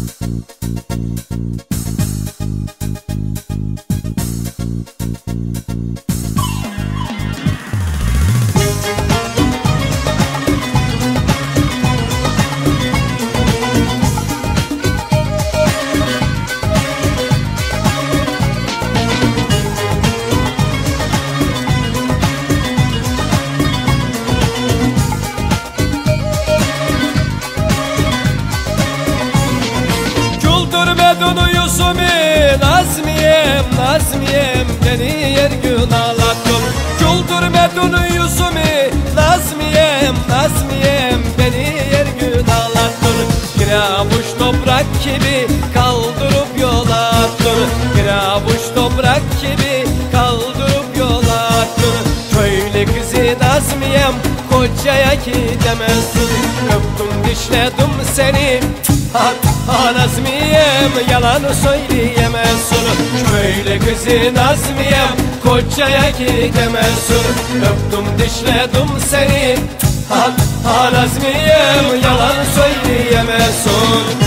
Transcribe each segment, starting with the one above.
Nazmiyem, Nazmiyem, beni yer gün ağlattın. Güldürmedin yüzümü, Nazmiyem, Nazmiyem, beni yer gün ağlattın. Kiravuş toprak gibi kaldırıp yol attın. Kiravuş toprak gibi kaldırıp yol attın. Köylü kızı Nazmiyem, kocaya gidemezsin. Öptüm dişledim seni, Nazmiyem, yalan söyleyemezsin. Köylü kızı Nazmiyem, kocaya gidemezsin. Öptüm dişledim seni, Nazmiyem, yalan söyleyemezsin.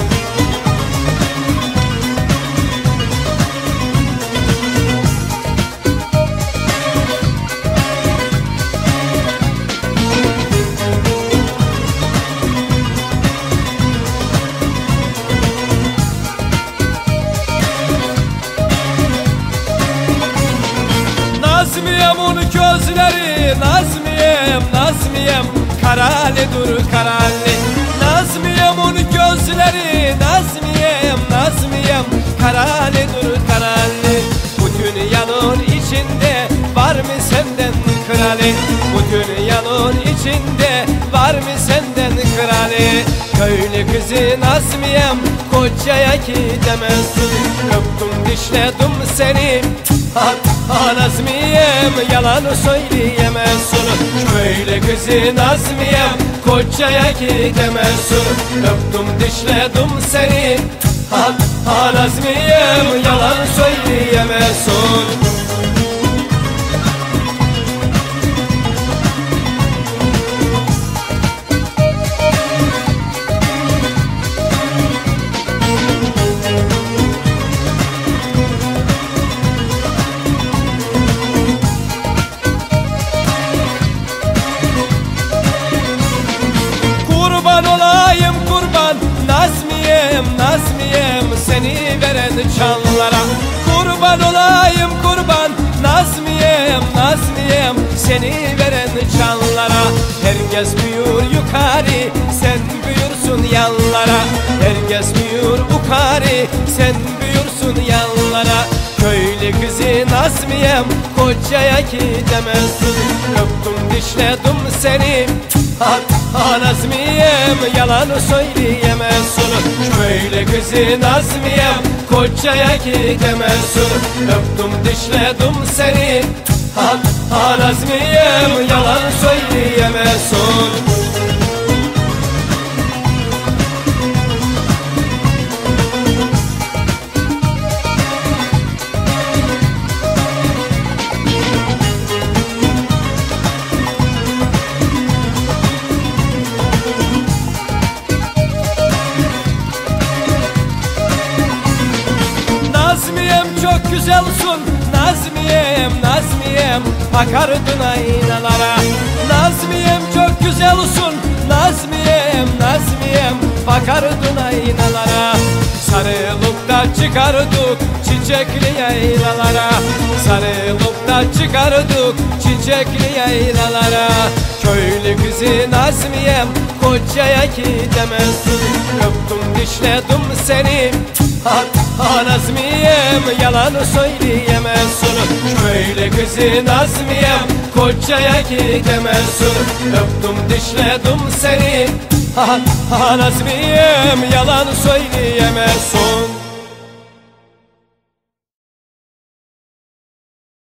Nazmiyem'un gözleri, Nazmiyem, Nazmiyem, karalidir karali. Nazmiyem'un gözleri, Nazmiyem, Nazmiyem, karalidir karali. Bu dünyanın içinde var mı senden krali? Bu dünyanın içinde var mı senden krali? Köylü kızı Nazmiyem, kocaya gidemezsin. Öptüm dişledim seni, Nazmiyem, yalan söyleyemezsin. Köylü kızı Nazmiyem, kocaya gidemezsin. Öptüm dişledim seni, Nazmiyem, yalan söyleyemezsin. Kurban olayım kurban, Nazmiyem, Nazmiyem, seni veren çanlara. Kurban olayım kurban, Nazmiyem, Nazmiyem, seni veren çanlara. Herkes büyür yukarı, sen büyürsün yanlara. Herkes büyür yukarı, sen büyürsün yanlara. Köylü kızı Nazmiyem, kocaya gidemezsin. Öptüm dişledim seni, Nazmiyem, yalan söyleyemezsin. Köylü kızı Nazmiyem, kocaya gidemezsin. Öptüm dişledim seni, Nazmiyem, yalan söyleyemezsin. Nazmiyem, çok güzelsin, Nazmiyem, Nazmiyem, bakardın aynalara. Nazmiyem, çok güzelsin, Nazmiyem, Nazmiyem, bakardın aynalara. Sarılıp da çıkardık çiçekli yaylalara. Sarılıp da çıkardık çiçekli yaylalara. Köylü kızı Nazmiyem, kocaya gidemezsin. Öptüm dişledim seni, Nazmiyem, yalan söyleyemezsin. Köylü kızı Nazmiyem, kocaya gidemezsin. Öptüm dişledim seni, Nazmiyem, yalan söyleyemezsin.